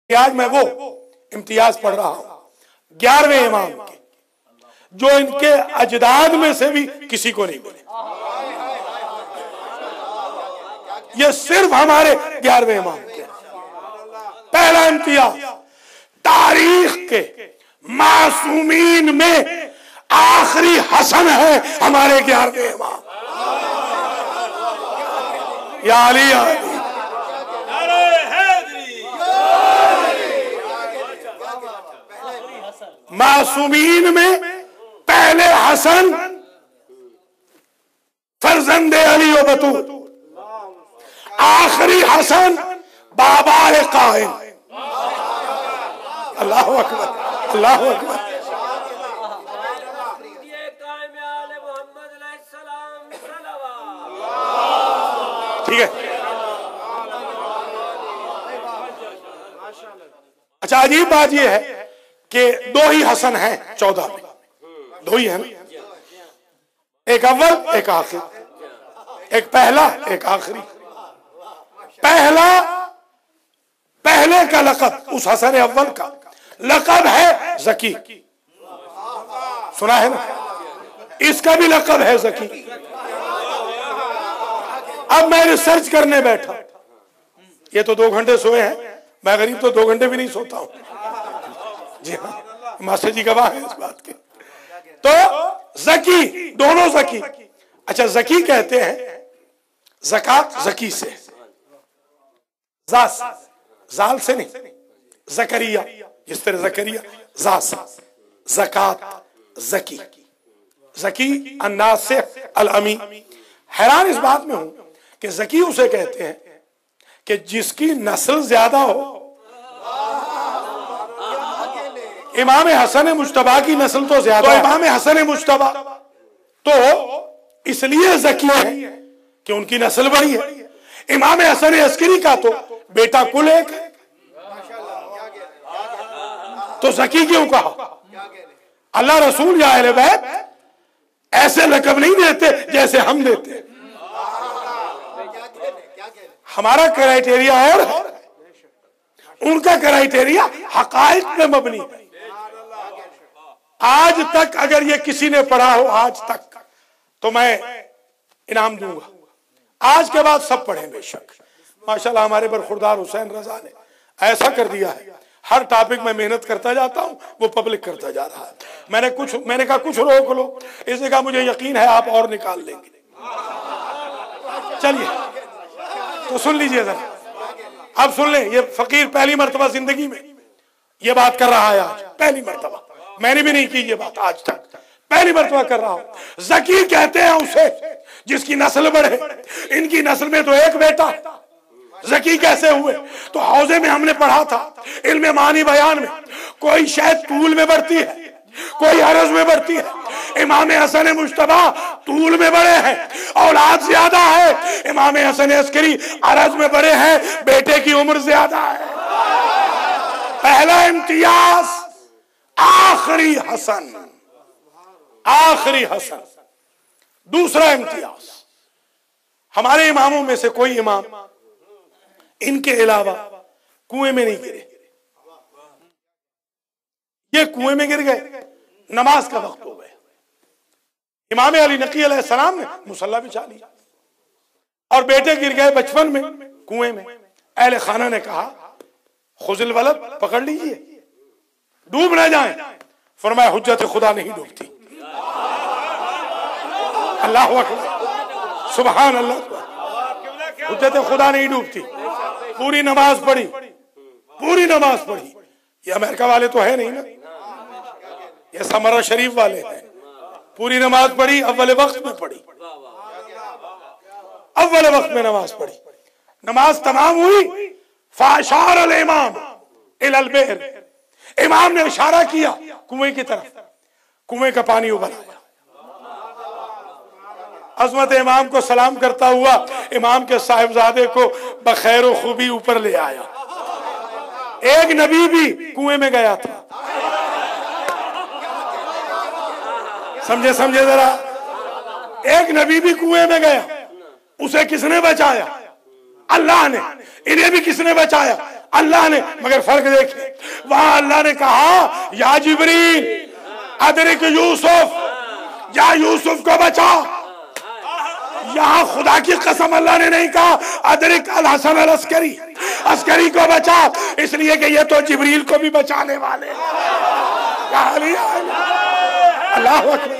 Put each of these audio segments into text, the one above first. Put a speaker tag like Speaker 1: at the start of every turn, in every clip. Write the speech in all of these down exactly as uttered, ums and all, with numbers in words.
Speaker 1: आज मैं वो इम्तियाज पढ़ रहा हूं ग्यारहवें इमाम के, जो इनके अजदाद में से भी किसी को नहीं मिले। ये सिर्फ हमारे ग्यारहवें इमाम के। पहला इम्तियाज, तारीख के मासूमीन में आखिरी हसन है हमारे ग्यारहवें इमाम। या अली, या अली। मासूमीन में पहले हसन फरजंदे अली व बतूल, आखिरी हसन बाबा कायम। अल्लाह अकबर, अल्लाह अकबर। ठीक है। अच्छा, अजीब बात यह है कि दो ही हसन हैं चौदह में, दो ही है ना, एक अव्वल एक आखिर, एक पहला एक आखिरी। पहला, पहले का लक़ब उस हसन अव्वल का लक़ब है ज़की, सुना है ना, इसका भी लक़ब है ज़की। अब मैं रिसर्च करने बैठा, ये तो दो घंटे सोए हैं, मैं गरीब तो दो घंटे भी नहीं सोता हूं। जी हाँ, मास्टर जी गवाह है इस बात के। तो ज़की, दोनों ज़की। अच्छा, ज़की कहते हैं ज़कात ज़की से, ज़ास, ज़ाल से नहीं, ज़करिया, जिस तरह ज़करिया ज़ास, ज़कात ज़की, ज़की अन्नास से अल-अमी। हैरान इस बात में हूं कि ज़की उसे कहते हैं कि जिसकी नस्ल ज्यादा हो। इमाम हसन मुज्तबा की नस्ल तो ज्यादा, तो इमाम हसन मुज्तबा तो इसलिए ज़की है कि उनकी नस्ल बड़ी है। इमाम हसन अस्करी का तो बेटा कुल एक है, तो ज़की क्यों कहा? अल्लाह रसूल या अहले बैत ऐसे लक़ब नहीं देते जैसे हम देते हैं। हमारा क्राइटेरिया और है, उनका क्राइटेरिया हक़ाइक़ पे मबनी है। आज तक अगर ये किसी ने पढ़ा हो आज तक, तो मैं इनाम दूंगा। आज के बाद सब पढ़ें बेशक। माशाल्लाह हमारे बरखुरदार हुसैन रजा ने ऐसा कर दिया है, हर टॉपिक में मेहनत करता जाता हूं, वो पब्लिक करता जा रहा है। मैंने कुछ मैंने कहा कुछ रोक लो, इसने कहा मुझे यकीन है आप और निकाल लेंगे। चलिए तो सुन लीजिए जरा, अब सुन ले। ये फकीर पहली मर्तबा जिंदगी में ये बात कर रहा है, आज पहली मर्तबा। मैंने भी नहीं की ये बात आज तक, पहली मर्तबा कर रहा हूं। ज़की कहते हैं उसे जिसकी नस्ल बढ़े। इनकी नस्ल में तो एक बेटा, ज़की कैसे हुए? तो हौजे में हमने पढ़ा था इल्म मानी बयान में, कोई शायद तूल में बढ़ती है, कोई अरज में बढ़ती है। इमाम हसन मुज्तबा तूल में बड़े हैं, औलाद ज्यादा है। इमाम हसन अस्करी अरज में बड़े हैं, बेटे की उम्र ज्यादा है। पहला इम्तियाज आखिरी हसन, आखिरी हसन। दूसरा इम्तियाज, हमारे इमामों में से कोई इमाम इनके अलावा कुएं में नहीं गिरे। ये कुएं में गिर गए, नमाज का वक्त हो गया। इमाम अली नकी अलैहिस्सलाम ने मुसल्ला बिछा लिया और बेटे गिर गए बचपन में कुएं में। अहले खाना ने कहा खुजिल वलद, पकड़ लीजिए, डूब ना जाएं। फरमाया हुज्जत खुदा नहीं डूबती। अल्लाह अकबर, सुभान अल्लाह। हुज्जत खुदा नहीं डूबती। पूरी नमाज पढ़ी, पूरी नमाज पढ़ी। ये अमेरिका वाले तो है नहीं ना, ये समरा शरीफ वाले हैं। पूरी नमाज पढ़ी, अव्वल वक्त में पढ़ी, अव्वल वक्त में नमाज पढ़ी। नमाज तमाम हुई, फाशार अल इमाम इलल बि'r, इमाम ने इशारा किया कुएं की तरफ। कुएं का पानी उबल आया। अजमत इमाम को सलाम करता हुआ इमाम के साहिबजादे को बखैर व खूबी ऊपर ले आया। एक नबी भी कुएं में गया था, समझे समझे जरा। एक नबी भी कुएं में गया, उसे किसने बचाया? अल्लाह ने, इन्हें भी किसने बचाया? अल्लाह ने। मगर फर्क देखिए, वहां अल्लाह ने कहा या जिब्रील अदरिक यूसुफ, या यूसुफ को बचा। यहां खुदा की कसम अल्लाह ने नहीं कहा अदरिक अल हसन अल अस्करी, अस्करी को बचा, इसलिए कि ये तो जिब्रील को भी बचाने वाले हैं। अल्लाह अकबर।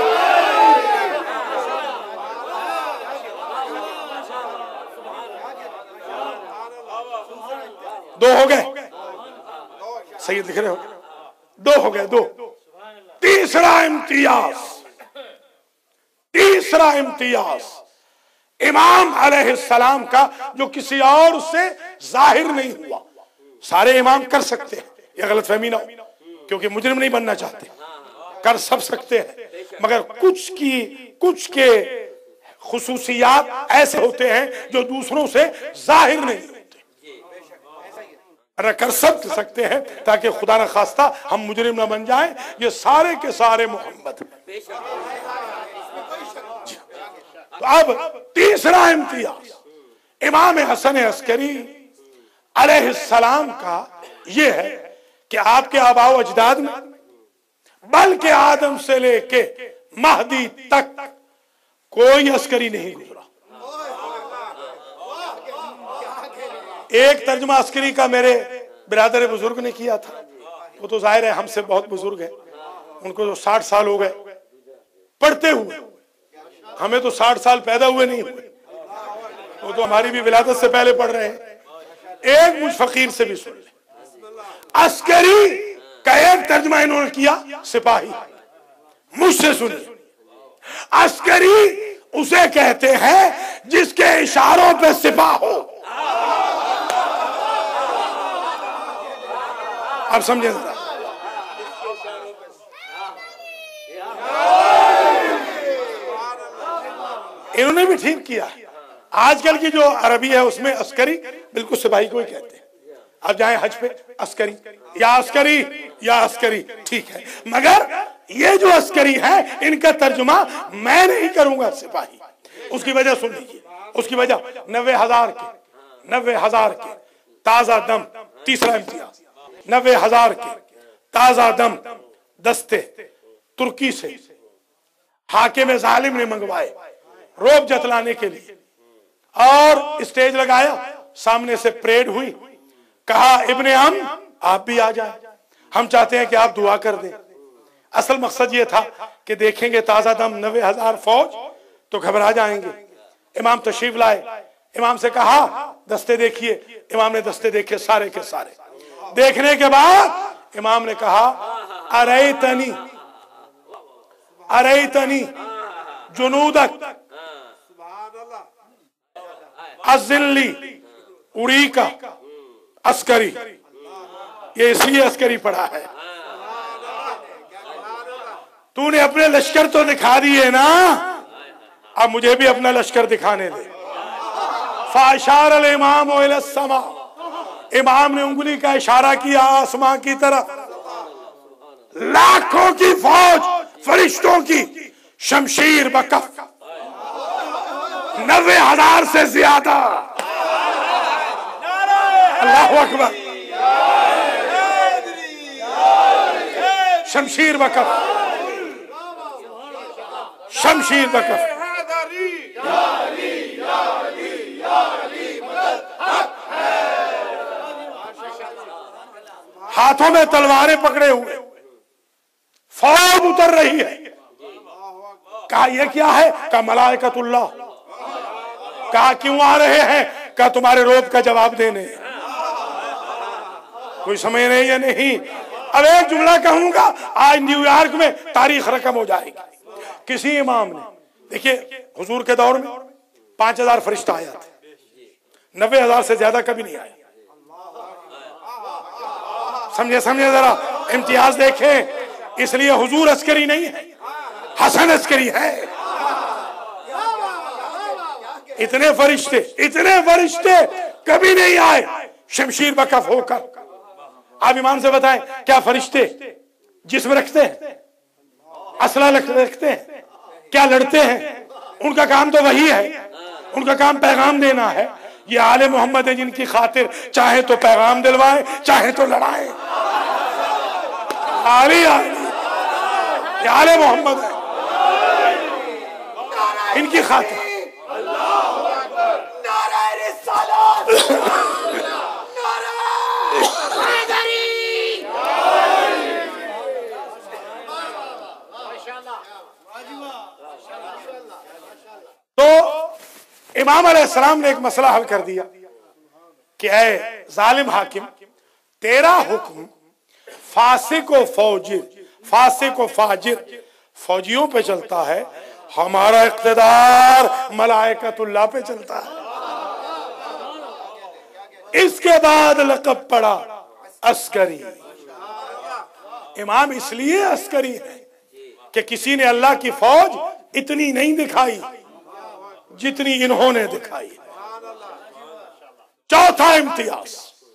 Speaker 1: दो हो गए, सही लिख रहे हो, दो हो गए, दो। तीसरा इम्तियाज, तीसरा इम्तियाज इमाम अलैहिस्सलाम का, जो किसी और से जाहिर नहीं हुआ। सारे इमाम कर सकते हैं, यह गलतफहमी ना हो, क्योंकि मुजरिम नहीं बनना चाहते, कर सब सकते हैं, मगर कुछ की कुछ के खुसूसियात ऐसे होते हैं जो दूसरों से जाहिर नहीं होते। कर सब सकते हैं ताकि खुदा न खास्ता हम मुजरिम न बन जाएं। ये सारे के सारे मोहम्मद। तो अब तीसरा इम्तियाज इमाम हसन अस्करी अलैहिस्सलाम का ये है कि आपके आबाओ अजदाद में, बल्कि आदम से लेके महदी तक कोई अस्करी नहीं गुजरा। एक तर्जुमा अस्करी का मेरे बिरादर बुजुर्ग ने किया था, वो तो जाहिर है हमसे बहुत बुजुर्ग है, उनको तो साठ साल हो गए पढ़ते हुए, हमें तो साठ साल पैदा हुए नहीं हुए, वो तो हमारी भी विलादत से पहले पढ़ रहे हैं। एक मुझ फकीर से भी सुन ले, अस्करी का एक तर्जुमा इन्होंने किया सिपाही, मुझसे सुन। अस्करी उसे कहते हैं जिसके इशारों पे सिपाह हो। आप समझे जरा, इन्होंने भी ठीक किया। आजकल की जो अरबी है उसमें अस्करी बिल्कुल सिपाही को ही कहते हैं। अब जाए हज पे अस्करी या अस्करी या अस्करी, ठीक है, मगर ये जो अस्करी है इनका तर्जुमा मैं नहीं करूंगा सिपाही। उसकी वजह सुन लीजिए, उसकी वजह नब्बे हजार के नब्बे हजार के ताजा दम, तीसरा इम्तियाज, नब्बे हजार के ताजा दम दस्ते तुर्की से हाकिम जालिम ने मंगवाए रोब जतलाने के लिए, और स्टेज लगाया, सामने से परेड हुई, कहा इब्ने अम आप भी आ जाए, हम चाहते हैं कि आप दुआ कर दें। असल मकसद ये था कि देखेंगे ताजा दम नब्बे हजार फौज तो घबरा जाएंगे। इमाम तशरीफ लाए, इमाम से कहा दस्ते देखिए, इमाम ने दस्ते देखे सारे के सारे। देखने के बाद इमाम ने कहा अरे तनी अरे तनी जुनूदक अज़िल्ली उड़ी का अस्करी, ये इसलिए अस्करी पढ़ा है, तूने अपने लश्कर तो दिखा दिए ना, अब मुझे भी अपना लश्कर दिखाने दे। फाशार अल इमाम इला समा, इमाम ने उंगली का इशारा किया आसमां की तरफ। लाखों की फौज फरिश्तों की शमशीर बकफ, नब्बे हजार से ज्यादा। अल्लाह अकबर। शमशीर बकफ, शमशीर बकफ। हाथों में तलवारें पकड़े हुए फौज उतर रही है। कहा यह क्या है? कहा मलाइकतुल्लाह। कहा क्यों आ रहे हैं? कहा तुम्हारे रोब का जवाब देने। कोई समझ नहीं है नहीं। अब एक जुमला कहूंगा, आज न्यूयॉर्क में तारीख रकम हो जाएगी। किसी इमाम ने, देखिए हुजूर के दौर में पांच हजार फरिश्ता आया थे, नब्बे हजार से ज्यादा कभी नहीं आया। समझे समझे जरा, इम्तियाज देखें। इसलिए हुजूर अस्करी नहीं है, हसन अस्करी है। इतने फरिश्ते इतने फरिश्ते कभी नहीं आए शमशीर बकफ होकर। आप ईमान से बताएं, क्या फरिश्ते जिस्म रखते हैं, असला रखते हैं, क्या लड़ते हैं? उनका काम तो वही है, उनका काम पैगाम देना है। ये आले मोहम्मद है जिनकी खातिर चाहे तो पैगाम दिलवाए चाहे तो लड़ाए। आली आली ये आले मोहम्मद है, इनकी खातिर। तो इमाम अलैहिस्सलाम ने एक मसला हल कर दिया कि ऐ जालिम हाकिम, तेरा हुक्म फासिक व फौजिर फासिक व फाजिर फौजियों पे चलता है, हमारा इख्तिदार मलाइकतुल्लाह पे चलता है। इसके बाद लक़ब पड़ा अस्करी। इमाम इसलिए अस्करी है कि किसी ने अल्लाह की फौज इतनी नहीं दिखाई जितनी इन्होंने दिखाई। चौथा इम्तियाज,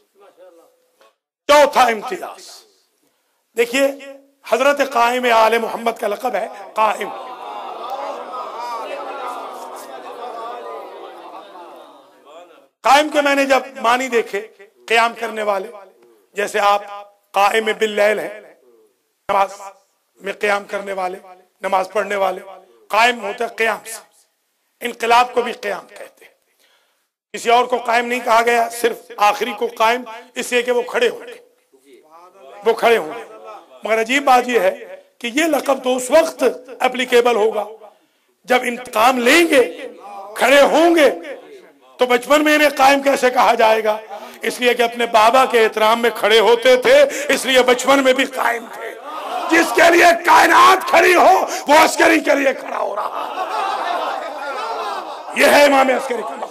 Speaker 1: चौथा इम्तियाज देखिए, हजरत कायम आले मोहम्मद का लक़ब है कायम। कायम के मैंने जब मानी देखे, क़याम करने वाले, जैसे आप कायम बिल्लैल हैं, नमाज में क़याम करने वाले, नमाज पढ़ने वाले। कायम होता है क़याम से, इनक़िलाब को भी क़याम कहते हैं। किसी और को कायम नहीं कहा गया, सिर्फ आखिरी को कायम इसलिए कि वो खड़े होंगे, वो खड़े होंगे। मगर अजीब बात यह है कि ये लक़ब तो उस वक्त एप्लीकेबल होगा जब इंतकाम लेंगे, खड़े होंगे, तो बचपन में इन्हें कायम कैसे कहा जाएगा? इसलिए कि अपने बाबा के एहतराम में खड़े होते थे, इसलिए बचपन में भी कायम थे। जिसके लिए कायनात खड़ी हो वो अस्करी के लिए खड़ा हो रहा। यह है इमाम अस्करी का।